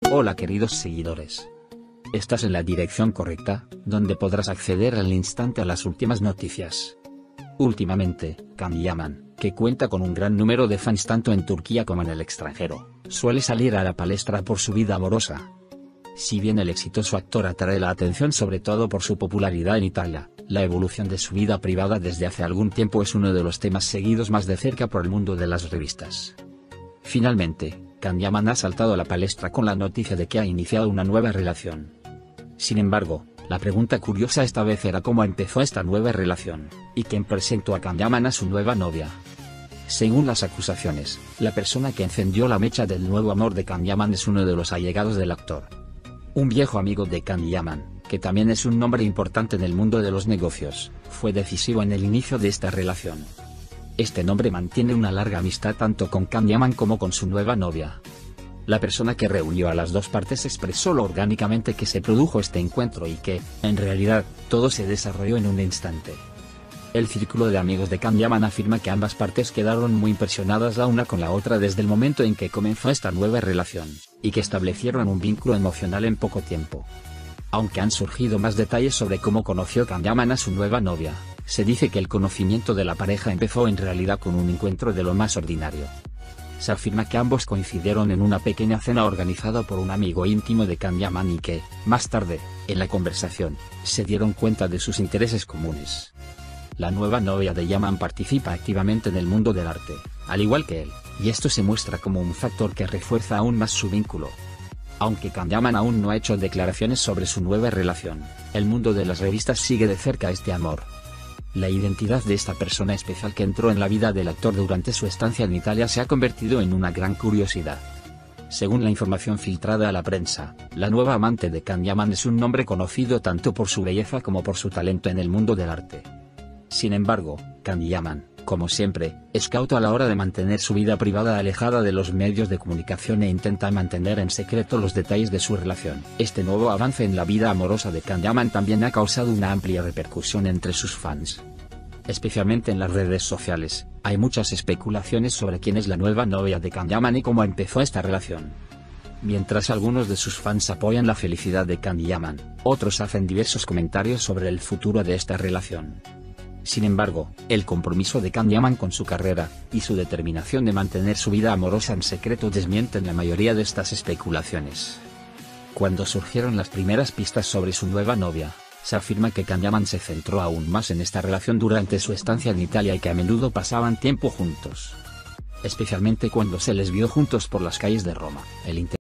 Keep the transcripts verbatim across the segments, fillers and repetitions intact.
Hola queridos seguidores. Estás en la dirección correcta, donde podrás acceder al instante a las últimas noticias. Últimamente, Can Yaman, que cuenta con un gran número de fans tanto en Turquía como en el extranjero, suele salir a la palestra por su vida amorosa. Si bien el exitoso actor atrae la atención sobre todo por su popularidad en Italia, la evolución de su vida privada desde hace algún tiempo es uno de los temas seguidos más de cerca por el mundo de las revistas. Finalmente, Can Yaman ha saltado a la palestra con la noticia de que ha iniciado una nueva relación. Sin embargo, la pregunta curiosa esta vez era cómo empezó esta nueva relación, y quién presentó a Can Yaman a su nueva novia. Según las acusaciones, la persona que encendió la mecha del nuevo amor de Can Yaman es uno de los allegados del actor. Un viejo amigo de Can Yaman, que también es un nombre importante en el mundo de los negocios, fue decisivo en el inicio de esta relación. Este nombre mantiene una larga amistad tanto con Can Yaman como con su nueva novia. La persona que reunió a las dos partes expresó lo orgánicamente que se produjo este encuentro y que, en realidad, todo se desarrolló en un instante. El círculo de amigos de Can Yaman afirma que ambas partes quedaron muy impresionadas la una con la otra desde el momento en que comenzó esta nueva relación, y que establecieron un vínculo emocional en poco tiempo. Aunque han surgido más detalles sobre cómo conoció Can Yaman a su nueva novia, se dice que el conocimiento de la pareja empezó en realidad con un encuentro de lo más ordinario. Se afirma que ambos coincidieron en una pequeña cena organizada por un amigo íntimo de Can Yaman y que, más tarde, en la conversación, se dieron cuenta de sus intereses comunes. La nueva novia de Yaman participa activamente en el mundo del arte, al igual que él, y esto se muestra como un factor que refuerza aún más su vínculo. Aunque Can Yaman aún no ha hecho declaraciones sobre su nueva relación, el mundo de las revistas sigue de cerca este amor. La identidad de esta persona especial que entró en la vida del actor durante su estancia en Italia se ha convertido en una gran curiosidad. Según la información filtrada a la prensa, la nueva amante de Can Yaman es un nombre conocido tanto por su belleza como por su talento en el mundo del arte. Sin embargo, Can Yaman, como siempre, es cauto a la hora de mantener su vida privada alejada de los medios de comunicación e intenta mantener en secreto los detalles de su relación. Este nuevo avance en la vida amorosa de Can Yaman también ha causado una amplia repercusión entre sus fans. Especialmente en las redes sociales, hay muchas especulaciones sobre quién es la nueva novia de Can Yaman y cómo empezó esta relación. Mientras algunos de sus fans apoyan la felicidad de Can Yaman, otros hacen diversos comentarios sobre el futuro de esta relación. Sin embargo, el compromiso de Can Yaman con su carrera, y su determinación de mantener su vida amorosa en secreto desmienten la mayoría de estas especulaciones. Cuando surgieron las primeras pistas sobre su nueva novia, se afirma que Can Yaman se centró aún más en esta relación durante su estancia en Italia y que a menudo pasaban tiempo juntos. Especialmente cuando se les vio juntos por las calles de Roma. El inter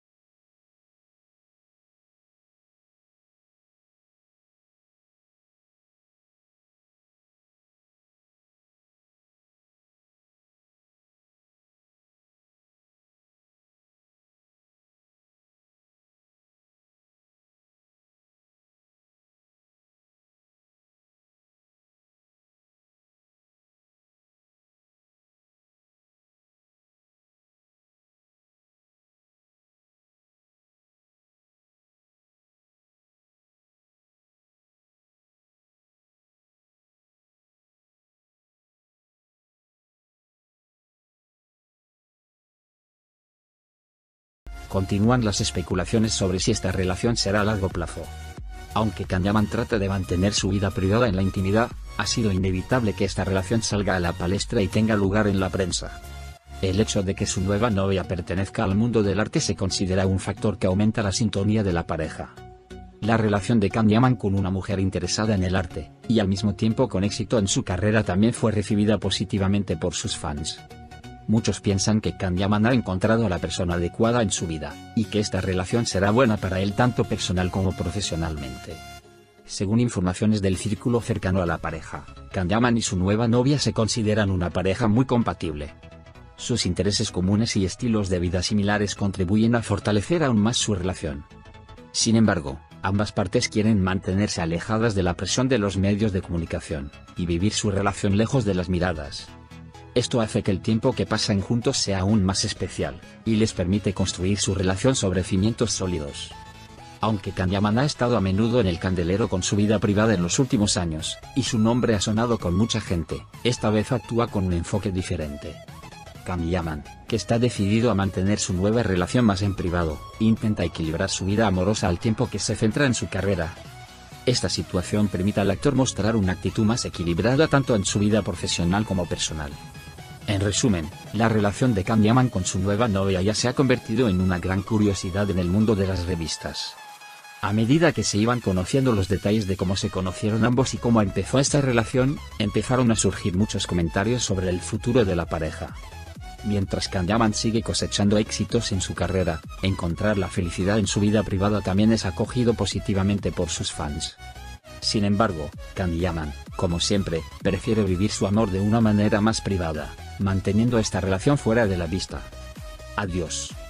Continúan las especulaciones sobre si esta relación será a largo plazo. Aunque Can Yaman trata de mantener su vida privada en la intimidad, ha sido inevitable que esta relación salga a la palestra y tenga lugar en la prensa. El hecho de que su nueva novia pertenezca al mundo del arte se considera un factor que aumenta la sintonía de la pareja. La relación de Can Yaman con una mujer interesada en el arte, y al mismo tiempo con éxito en su carrera también fue recibida positivamente por sus fans. Muchos piensan que Can Yaman ha encontrado a la persona adecuada en su vida, y que esta relación será buena para él tanto personal como profesionalmente. Según informaciones del círculo cercano a la pareja, Can Yaman y su nueva novia se consideran una pareja muy compatible. Sus intereses comunes y estilos de vida similares contribuyen a fortalecer aún más su relación. Sin embargo, ambas partes quieren mantenerse alejadas de la presión de los medios de comunicación, y vivir su relación lejos de las miradas. Esto hace que el tiempo que pasan juntos sea aún más especial, y les permite construir su relación sobre cimientos sólidos. Aunque Can Yaman ha estado a menudo en el candelero con su vida privada en los últimos años, y su nombre ha sonado con mucha gente, esta vez actúa con un enfoque diferente. Can Yaman, que está decidido a mantener su nueva relación más en privado, intenta equilibrar su vida amorosa al tiempo que se centra en su carrera. Esta situación permite al actor mostrar una actitud más equilibrada tanto en su vida profesional como personal. En resumen, la relación de Can Yaman con su nueva novia ya se ha convertido en una gran curiosidad en el mundo de las revistas. A medida que se iban conociendo los detalles de cómo se conocieron ambos y cómo empezó esta relación, empezaron a surgir muchos comentarios sobre el futuro de la pareja. Mientras Can Yaman sigue cosechando éxitos en su carrera, encontrar la felicidad en su vida privada también es acogido positivamente por sus fans. Sin embargo, Can Yaman, como siempre, prefiere vivir su amor de una manera más privada, manteniendo esta relación fuera de la vista. Adiós.